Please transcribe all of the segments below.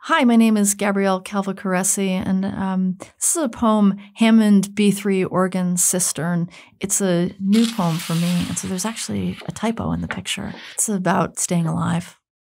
Hi, my name is Gabrielle Calvocoressi, and this is a poem, Hammond B3 Organ Cistern. It's a new poem for me, and so there's actually a typo in the picture. It's about staying alive.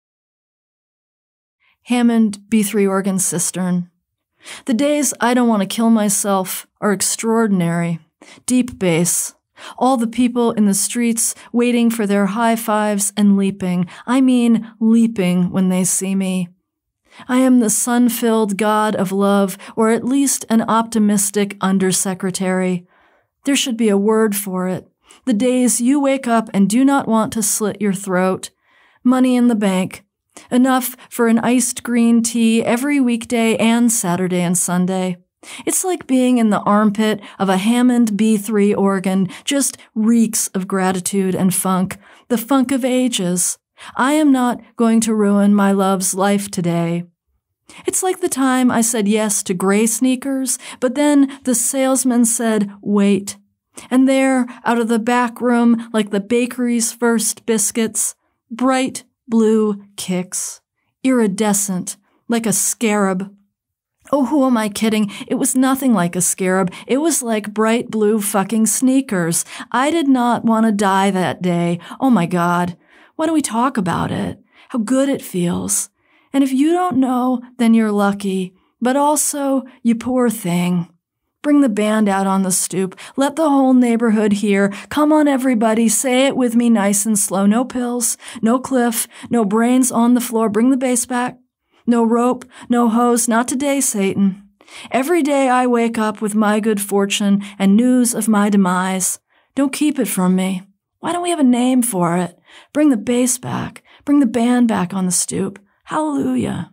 Hammond B3 Organ Cistern. The days I don't want to kill myself are extraordinary. Deep bass. All the people in the streets waiting for their high fives and leaping. I mean leaping when they see me. I am the sun-filled god of love, or at least an optimistic undersecretary. There should be a word for it. The days you wake up and do not want to slit your throat. Money in the bank. Enough for an iced green tea every weekday and Saturday and Sunday. It's like being in the armpit of a Hammond B3 organ, just reeks of gratitude and funk, the funk of ages. I am not going to ruin my love's life today. It's like the time I said yes to gray sneakers, but then the salesman said, wait. And there, out of the back room, like the bakery's first biscuits, bright blue kicks, iridescent, like a scarab. Oh, who am I kidding? It was nothing like a scarab. It was like bright blue fucking sneakers. I did not want to die that day. Oh my God. Why don't we talk about it? How good it feels. And if you don't know, then you're lucky. But also, you poor thing. Bring the band out on the stoop. Let the whole neighborhood hear. Come on, everybody. Say it with me nice and slow. No pills, no cliff, no brains on the floor. Bring the bass back. No rope, no hose. Not today, Satan. Every day I wake up with my good fortune and news of my demise. Don't keep it from me. Why don't we have a name for it? Bring the bass back. Bring the band back on the stoop. Hallelujah.